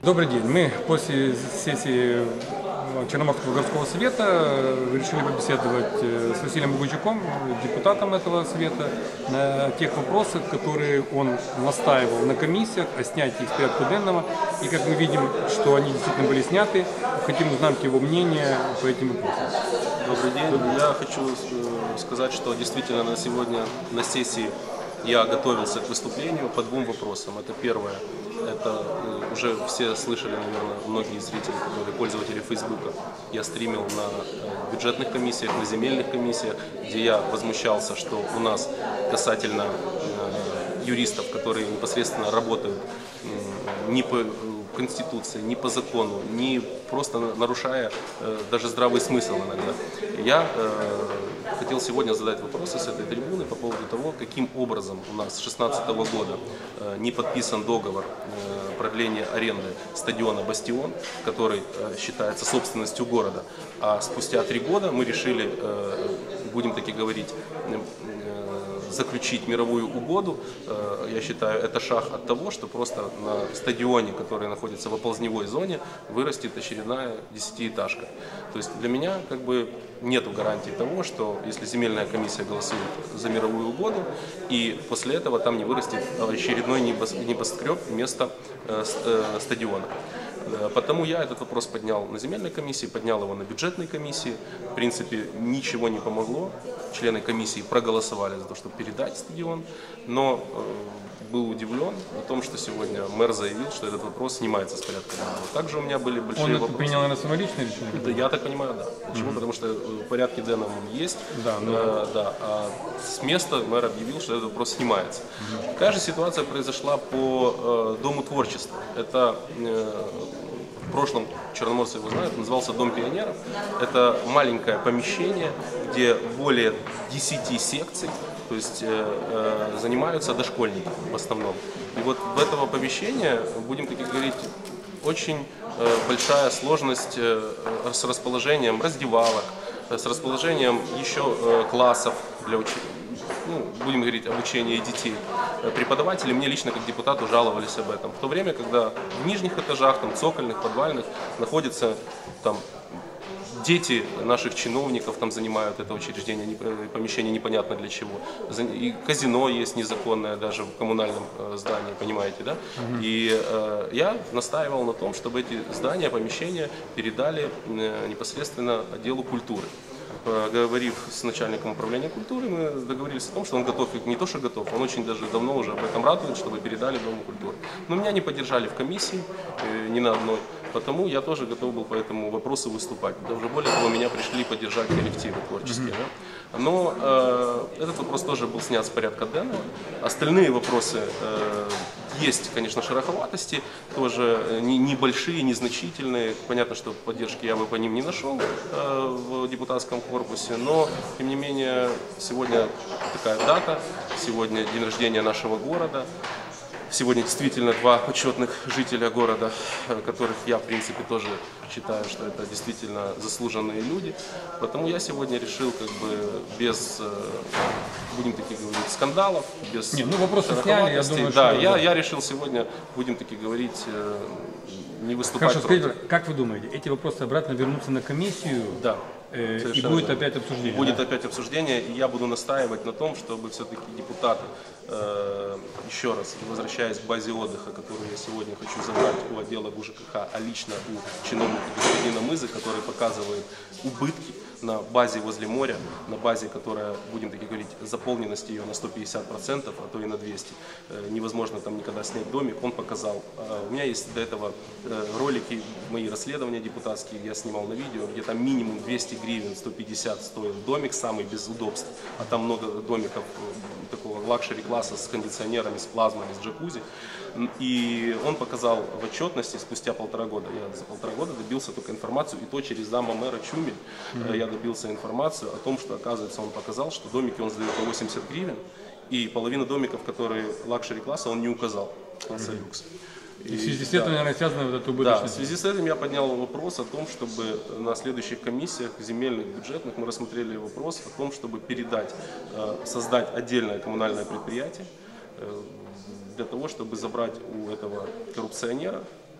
Добрый день. Мы после сессии Черноморского городского совета решили побеседовать с Василием Богучуком, депутатом этого совета, на тех вопросах, которые он настаивал на комиссиях, о снятии их с порядка денного. И как мы видим, что они действительно были сняты, хотим узнать его мнение по этим вопросам. Добрый день. Я хочу сказать, что действительно на сегодня на сессии я готовился к выступлению по двум вопросам. Это первое, это уже все слышали, наверное, многие зрители, которые пользователи Фейсбука. Я стримил на бюджетных комиссиях, на земельных комиссиях, где я возмущался, что у нас касательно юристов, которые непосредственно работают не по Конституции, не по закону, не просто нарушая даже здравый смысл иногда. Я хотел сегодня задать вопросы с этой трибуны по поводу того, каким образом у нас с 2016 года не подписан договор продления аренды стадиона «Бастион», который считается собственностью города, а спустя 3 года мы решили, будем таки говорить, заключить мировую угоду. Я считаю, это шаг от того, что просто на стадионе, который находится в оползневой зоне, вырастет очередная 10-этажка. То есть для меня как бы нету гарантии того, что если земельная комиссия голосует за мировую угоду, и после этого там не вырастет очередной небоскреб вместо стадиона. Потому я этот вопрос поднял на земельной комиссии, поднял его на бюджетной комиссии. В принципе, ничего не помогло. Члены комиссии проголосовали за то, чтобы передать стадион. Но был удивлен о том, что сегодня мэр заявил, что этот вопрос снимается с порядка денного. Также у меня были большие вопросы. Он принял, наверное, самоличное решение? Да, я так понимаю, да. Почему? Потому что в порядке денном он есть. Да, да, а с места мэр объявил, что этот вопрос снимается. Такая же ситуация произошла по Дому творчества. Это в прошлом, черноморцы его знают, назывался Дом пионеров. Это маленькое помещение, где более 10 секций, то есть занимаются дошкольники в основном. И вот в этого помещения, будем так говорить, очень большая сложность с расположением раздевалок, с расположением еще классов для будем говорить, обучения детей. Преподаватели мне лично как депутату жаловались об этом. В то время, когда в нижних этажах, там, цокольных, подвальных находятся там дети наших чиновников, там занимают это учреждение, помещение непонятно для чего. И казино есть незаконное даже в коммунальном здании, понимаете, да? И я настаивал на том, чтобы эти здания, помещения передали непосредственно отделу культуры. Поговорив с начальником управления культуры, мы договорились о том, что он готов, не то что готов, он очень даже давно уже об этом радует, чтобы передали Дому культуры. Но меня не поддержали в комиссии, ни на одной, потому я тоже готов был по этому вопросу выступать. Даже более того, меня пришли поддержать коллективы творческие. Да? Но этот вопрос тоже был снят с порядка денного. Остальные вопросы есть, конечно, шероховатости, тоже небольшие, незначительные. Понятно, что поддержки я бы по ним не нашел в депутатском корпусе, но, тем не менее, сегодня такая дата, сегодня день рождения нашего города. Сегодня действительно 2 почетных жителя города, которых я, в принципе, тоже считаю, что это действительно заслуженные люди. Потому я сегодня решил, как бы, без, будем таки говорить, скандалов, без вопросы сняли, я думаю, да, что... я решил сегодня, будем таки говорить, не выступать Хорошо, против. скажите, как вы думаете, эти вопросы обратно вернутся на комиссию? Да. И будет опять обсуждение? Будет опять обсуждение, и я буду настаивать на том, чтобы все-таки депутаты, еще раз, возвращаясь к базе отдыха, которую я сегодня хочу забрать у отдела ГУЖКХ, а лично у чиновника господина Мызы, который показывает убытки на базе возле моря, на базе, которая, будем таки говорить, заполненность ее на 150%, а то и на 200. Невозможно там никогда снять домик, он показал. У меня есть до этого ролики, мои расследования депутатские, я снимал на видео, где там минимум 200 гривен, 150 стоил домик, самый без удобств, а там много домиков такого лакшери-класса с кондиционерами, с плазмами, с джакузи. И он показал в отчетности спустя 1,5 года. Я за 1,5 года добился только информацию, и то через зама мэра Чумель я добился информацию о том, что, оказывается, он показал, что домики он сдает по 80 гривен, и половина домиков, которые лакшери-класса, он не указал, класса люкс. И в связи с этим, наверное, связано вот это убыточность. Да, в связи с этим я поднял вопрос о том, чтобы на следующих комиссиях, земельных, бюджетных, мы рассмотрели вопрос о том, чтобы передать, создать отдельное коммунальное предприятие для того, чтобы забрать у этого коррупционера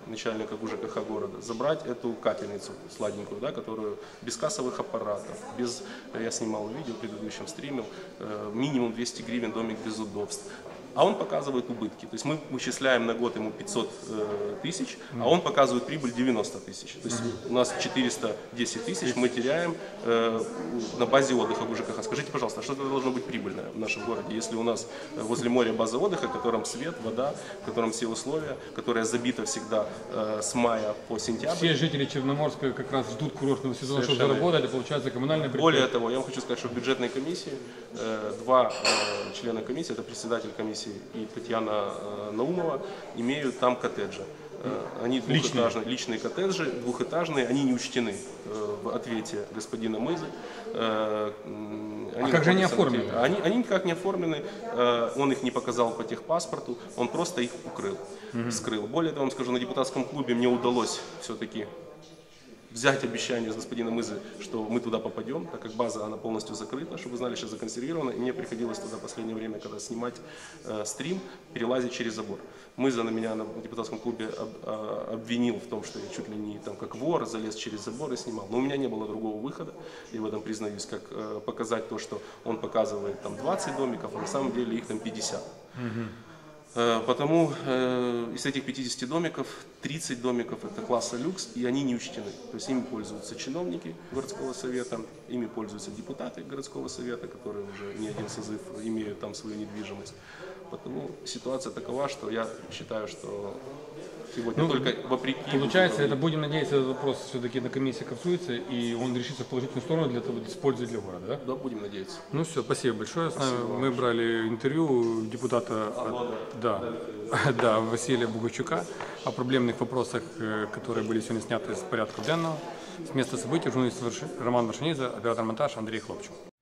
начальника ГУЖКХ города, забрать эту капельницу сладенькую, да, которую без кассовых аппаратов, без, я снимал видео в предыдущем стриме, минимум 200 гривен домик без удобств. А он показывает убытки. То есть мы вычисляем на год ему 500 тысяч, а он показывает прибыль 90 тысяч. То есть у нас 410 тысяч мы теряем на базе отдыха ГУЖКХ. Скажите, пожалуйста, что это должно быть прибыльное в нашем городе, если у нас возле моря база отдыха, в котором свет, вода, в котором все условия, которая забита всегда с мая по сентябрь. Все жители Черноморска как раз ждут курортного сезона, чтобы Совершенно заработать, а получается коммунальные предприятия. Более того, я вам хочу сказать, что в бюджетной комиссии два члена комиссии, это председатель комиссии и Татьяна Наумова, имеют там коттеджи. Они двухэтажные, личные коттеджи, двухэтажные, они не учтены в ответе господина Мызы. А как же они оформлены? Они никак не оформлены, он их не показал по техпаспорту, он просто их укрыл, скрыл. Более того, вам скажу, на депутатском клубе мне удалось все-таки взять обещание с господина Мызы, что мы туда попадем, так как база она полностью закрыта, чтобы вы знали, сейчас законсервирована, и мне приходилось туда в последнее время, когда снимать стрим, перелазить через забор. Мыза на меня на депутатском клубе обвинил в том, что я чуть ли не там как вор залез через забор и снимал. Но у меня не было другого выхода, и в этом признаюсь, как показать то, что он показывает там 20 домиков, а на самом деле их там 50. Потому из этих 50 домиков 30 домиков это класса люкс, и они не учтены. То есть ими пользуются чиновники городского совета, ими пользуются депутаты городского совета, которые уже не один созыв имеют там свою недвижимость. Потому ситуация такова, что я считаю, что сегодня только вопреки... Получается, это будем надеяться, этот вопрос все-таки на комиссии косуется, и он решится в положительную сторону для того, с пользой для города, да? Да, будем надеяться. Ну все, спасибо большое. С нами мы брали интервью депутата Василия Бугайчука о проблемных вопросах, которые были сегодня сняты с порядка денного. С места событий журналист Роман Машинидзе, оператор монтажа Андрей Хлопчев.